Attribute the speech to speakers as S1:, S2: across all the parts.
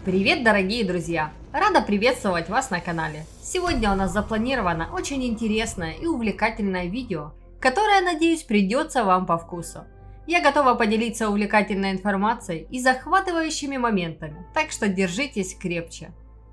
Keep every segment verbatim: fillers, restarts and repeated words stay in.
S1: Привет, дорогие друзья! Рада приветствовать вас на канале. Сегодня у нас запланировано очень интересное и увлекательное видео, которое, надеюсь, придется вам по вкусу. Я готова поделиться увлекательной информацией и захватывающими моментами, так что держитесь крепче.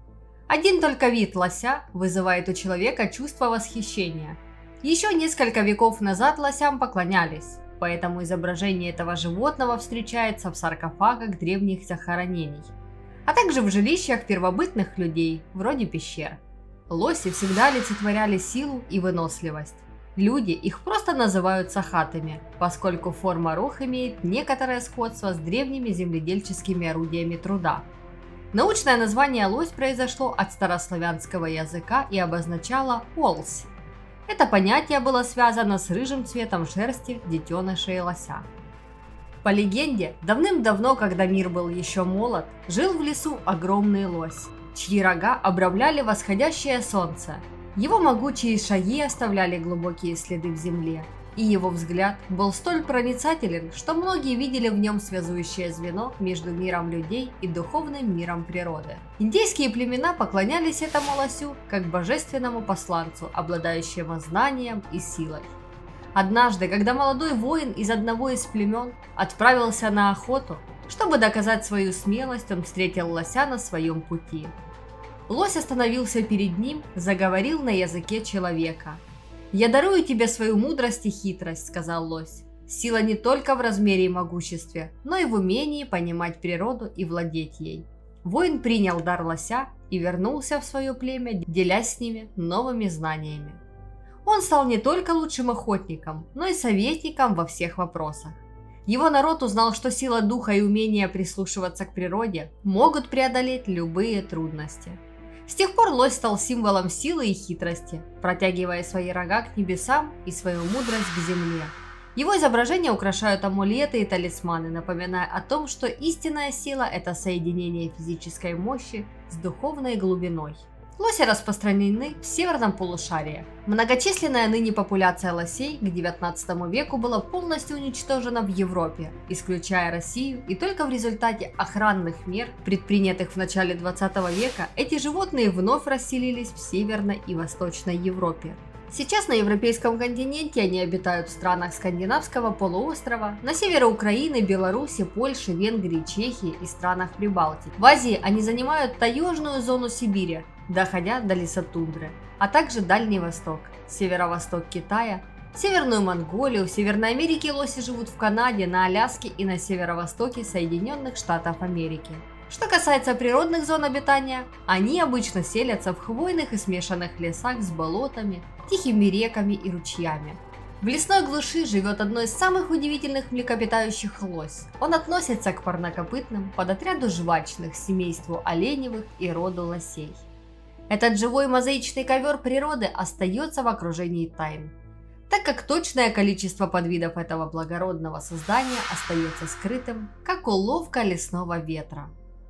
S1: Один только вид лося вызывает у человека чувство восхищения. Еще несколько веков назад лосям поклонялись, поэтому изображение этого животного встречается в саркофагах древних захоронений, а также в жилищах первобытных людей, вроде пещер. Лоси всегда олицетворяли силу и выносливость. Люди их просто называют сахатами, поскольку форма рог имеет некоторое сходство с древними земледельческими орудиями труда. Научное название лось произошло от старославянского языка и обозначало «олсь». Это понятие было связано с рыжим цветом шерсти детенышей лося. По легенде, давным-давно, когда мир был еще молод, жил в лесу огромный лось, чьи рога обрамляли восходящее солнце. Его могучие шаги оставляли глубокие следы в земле, и его взгляд был столь проницателен, что многие видели в нем связующее звено между миром людей и духовным миром природы. Индейские племена поклонялись этому лосю как божественному посланцу, обладающему знанием и силой. Однажды, когда молодой воин из одного из племен отправился на охоту, чтобы доказать свою смелость, он встретил лося на своем пути. Лось остановился перед ним, заговорил на языке человека. «Я дарую тебе свою мудрость и хитрость», — сказал лось. «Сила не только в размере и могуществе, но и в умении понимать природу и владеть ей». Воин принял дар лося и вернулся в свое племя, делясь с ними новыми знаниями. Он стал не только лучшим охотником, но и советником во всех вопросах. Его народ узнал, что сила духа и умение прислушиваться к природе могут преодолеть любые трудности. С тех пор лось стал символом силы и хитрости, протягивая свои рога к небесам и свою мудрость к земле. Его изображения украшают амулеты и талисманы, напоминая о том, что истинная сила – это соединение физической мощи с духовной глубиной. Лоси распространены в северном полушарии. Многочисленная ныне популяция лосей к девятнадцатому веку была полностью уничтожена в Европе, исключая Россию, и только в результате охранных мер, предпринятых в начале двадцатого века, эти животные вновь расселились в Северной и Восточной Европе. Сейчас на европейском континенте они обитают в странах Скандинавского полуострова, на севере Украины, Беларуси, Польши, Венгрии, Чехии и странах Прибалтики. В Азии они занимают таежную зону Сибири, доходя до лесотундры, а также Дальний Восток, северо-восток Китая, Северную Монголию. В Северной Америке лоси живут в Канаде, на Аляске и на северо-востоке Соединенных Штатов Америки. Что касается природных зон обитания, они обычно селятся в хвойных и смешанных лесах с болотами, тихими реками и ручьями. В лесной глуши живет одно из самых удивительных млекопитающих лось. Он относится к парнокопытным, подотряду жвачных, семейству оленевых и роду лосей. Этот живой мозаичный ковер природы остается в окружении тайн, так как точное количество подвидов этого благородного создания остается скрытым, как уловка лесного ветра.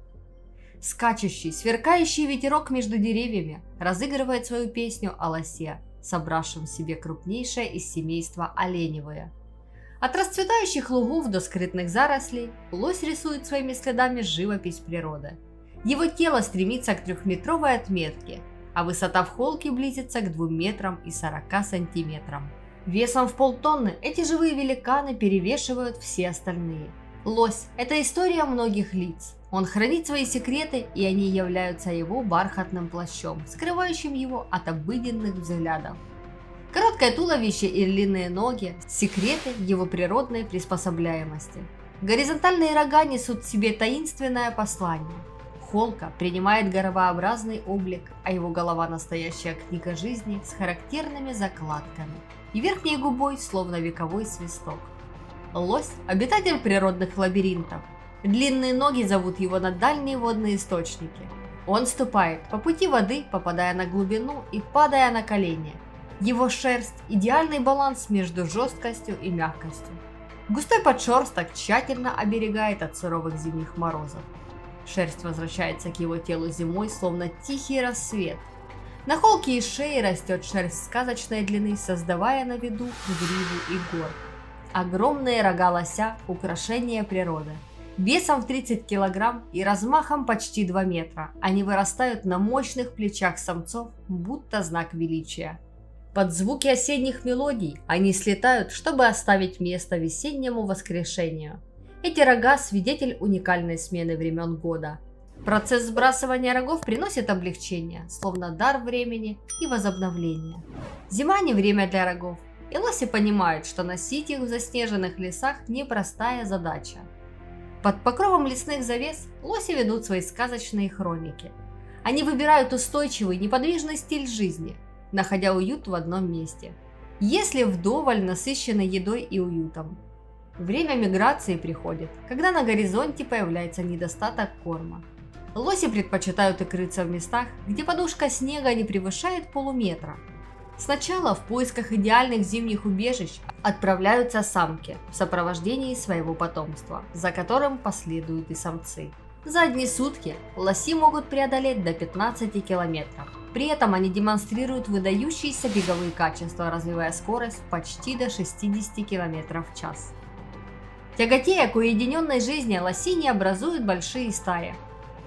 S1: Скачущий, сверкающий ветерок между деревьями разыгрывает свою песню о лосе, собравшем в себе крупнейшее из семейства оленевое. От расцветающих лугов до скрытных зарослей лось рисует своими следами живопись природы. Его тело стремится к трехметровой отметке, а высота в холке близится к двум метрам и сорока сантиметрам. Весом в полтонны эти живые великаны перевешивают все остальные. Лось – это история многих лиц. Он хранит свои секреты, и они являются его бархатным плащом, скрывающим его от обыденных взглядов. Короткое туловище и длинные ноги – секреты его природной приспособляемости. Горизонтальные рога несут в себе таинственное послание. Холка принимает горовообразный облик, а его голова – настоящая книга жизни с характерными закладками, и верхней губой словно вековой свисток. Лось – обитатель природных лабиринтов. Длинные ноги зовут его на дальние водные источники. Он ступает по пути воды, попадая на глубину и падая на колени. Его шерсть – идеальный баланс между жесткостью и мягкостью. Густой подшерсток тщательно оберегает от суровых зимних морозов. Шерсть возвращается к его телу зимой, словно тихий рассвет. На холке и шее растет шерсть сказочной длины, создавая на виду гриву и гор. Огромные рога лося – украшение природы. Весом в тридцать килограмм и размахом почти два метра они вырастают на мощных плечах самцов, будто знак величия. Под звуки осенних мелодий они слетают, чтобы оставить место весеннему воскрешению. Эти рога – свидетель уникальной смены времен года. Процесс сбрасывания рогов приносит облегчение, словно дар времени и возобновления. Зима не время для рогов, и лоси понимают, что носить их в заснеженных лесах – непростая задача. Под покровом лесных завес лоси ведут свои сказочные хроники. Они выбирают устойчивый, неподвижный стиль жизни, находя уют в одном месте, если вдоволь насыщены едой и уютом. Время миграции приходит, когда на горизонте появляется недостаток корма. Лоси предпочитают укрыться в местах, где подушка снега не превышает полуметра. Сначала в поисках идеальных зимних убежищ отправляются самки в сопровождении своего потомства, за которым последуют и самцы. За одни сутки лоси могут преодолеть до пятнадцати километров. При этом они демонстрируют выдающиеся беговые качества, развивая скорость почти до шестидесяти километров в час. Тяготея к уединенной жизни, лоси не образуют большие стаи,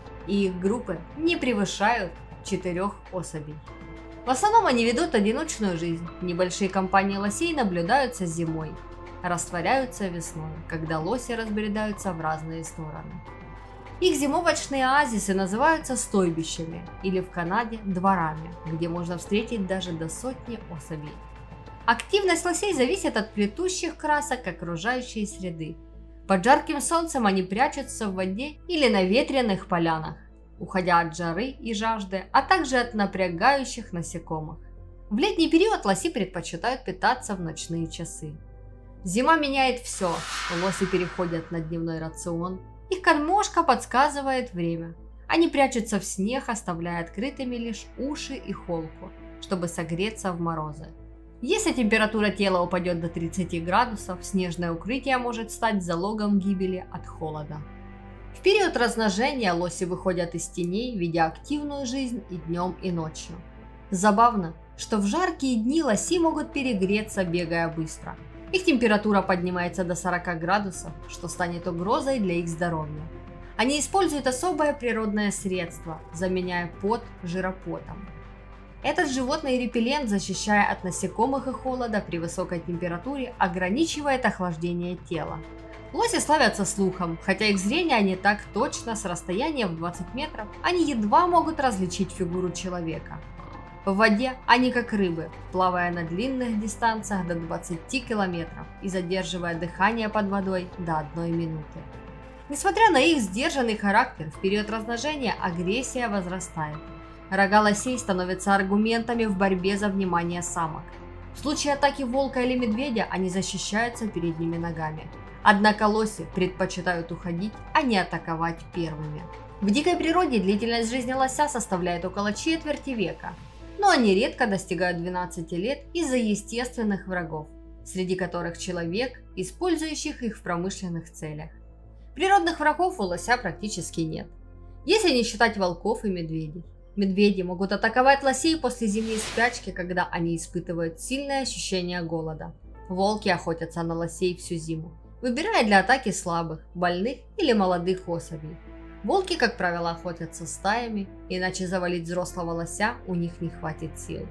S1: и их группы не превышают четырех особей. В основном они ведут одиночную жизнь. Небольшие компании лосей наблюдаются зимой, растворяются весной, когда лоси разбредаются в разные стороны. Их зимовочные оазисы называются стойбищами или в Канаде дворами, где можно встретить даже до сотни особей. Активность лосей зависит от плетущих красок окружающей среды. Под жарким солнцем они прячутся в воде или на ветреных полянах, уходя от жары и жажды, а также от напрягающих насекомых. В летний период лоси предпочитают питаться в ночные часы. Зима меняет все, лоси переходят на дневной рацион, их кормежка подсказывает время. Они прячутся в снег, оставляя открытыми лишь уши и холку, чтобы согреться в морозы. Если температура тела упадет до тридцати градусов, снежное укрытие может стать залогом гибели от холода. В период размножения лоси выходят из теней, ведя активную жизнь и днем, и ночью. Забавно, что в жаркие дни лоси могут перегреться, бегая быстро. Их температура поднимается до сорока градусов, что станет угрозой для их здоровья. Они используют особое природное средство, заменяя пот жиропотом. Этот животный репеллент, защищая от насекомых и холода при высокой температуре, ограничивает охлаждение тела. Лоси славятся слухом, хотя их зрение не так точно, с расстояния в двадцать метров они едва могут различить фигуру человека. В воде они как рыбы, плавая на длинных дистанциях до двадцати километров и задерживая дыхание под водой до одной минуты. Несмотря на их сдержанный характер, в период размножения агрессия возрастает. Рога лосей становятся аргументами в борьбе за внимание самок. В случае атаки волка или медведя они защищаются передними ногами. Однако лоси предпочитают уходить, а не атаковать первыми. В дикой природе длительность жизни лося составляет около четверти века, но они редко достигают двенадцати лет из-за естественных врагов, среди которых человек, использующих их в промышленных целях. Природных врагов у лося практически нет, если не считать волков и медведей. Медведи могут атаковать лосей после зимней спячки, когда они испытывают сильное ощущение голода. Волки охотятся на лосей всю зиму, выбирая для атаки слабых, больных или молодых особей. Волки, как правило, охотятся стаями, иначе завалить взрослого лося у них не хватит сил.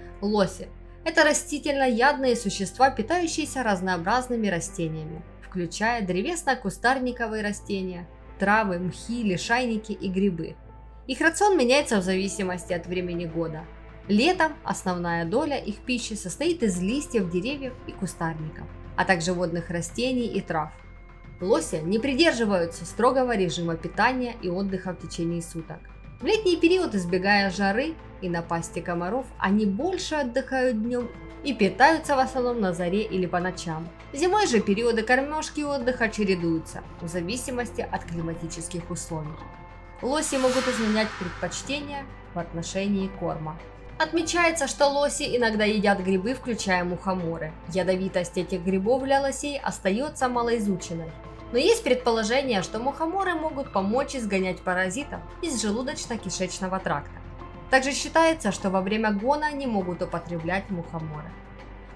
S1: Лоси – это растительноядные существа, питающиеся разнообразными растениями, включая древесно-кустарниковые растения, травы, мхи, лишайники и грибы. Их рацион меняется в зависимости от времени года. Летом основная доля их пищи состоит из листьев деревьев и кустарников, а также водных растений и трав. Лоси не придерживаются строгого режима питания и отдыха в течение суток. В летний период, избегая жары и напасти комаров, они больше отдыхают днем и питаются в основном на заре или по ночам. Зимой же периоды кормежки и отдыха чередуются в зависимости от климатических условий. Лоси могут изменять предпочтения в отношении корма. Отмечается, что лоси иногда едят грибы, включая мухоморы. Ядовитость этих грибов для лосей остается малоизученной. Но есть предположение, что мухоморы могут помочь изгонять паразитов из желудочно-кишечного тракта. Также считается, что во время гона они могут употреблять мухоморы.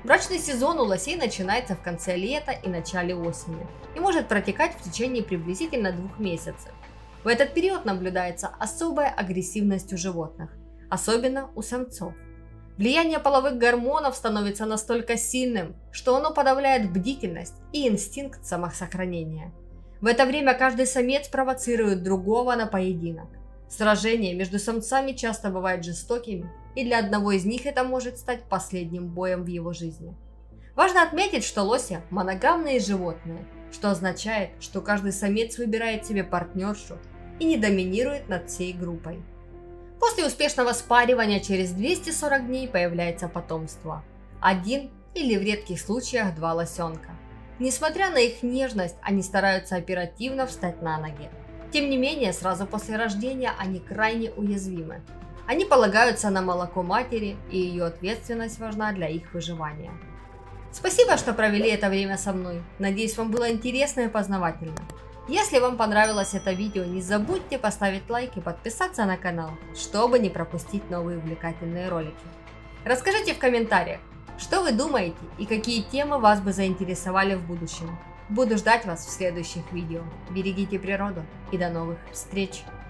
S1: Брачный сезон у лосей начинается в конце лета и начале осени и может протекать в течение приблизительно двух месяцев. В этот период наблюдается особая агрессивность у животных, особенно у самцов. Влияние половых гормонов становится настолько сильным, что оно подавляет бдительность и инстинкт самосохранения. В это время каждый самец провоцирует другого на поединок. Сражения между самцами часто бывают жестокими, и для одного из них это может стать последним боем в его жизни. Важно отметить, что лоси – моногамные животные, что означает, что каждый самец выбирает себе партнершу и не доминирует над всей группой. После успешного спаривания через двести сорок дней появляется потомство. Один или в редких случаях два лосенка. Несмотря на их нежность, они стараются оперативно встать на ноги. Тем не менее, сразу после рождения они крайне уязвимы. Они полагаются на молоко матери, и ее ответственность важна для их выживания. Спасибо, что провели это время со мной. Надеюсь, вам было интересно и познавательно. Если вам понравилось это видео, не забудьте поставить лайк и подписаться на канал, чтобы не пропустить новые увлекательные ролики. Расскажите в комментариях, что вы думаете и какие темы вас бы заинтересовали в будущем. Буду ждать вас в следующих видео. Берегите природу и до новых встреч!